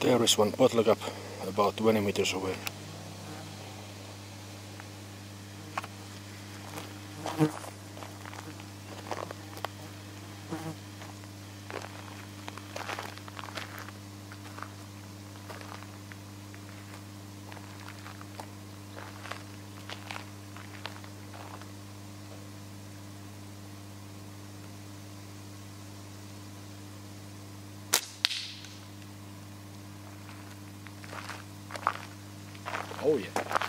There is one bottle cap about 20 meters away. Oh yeah.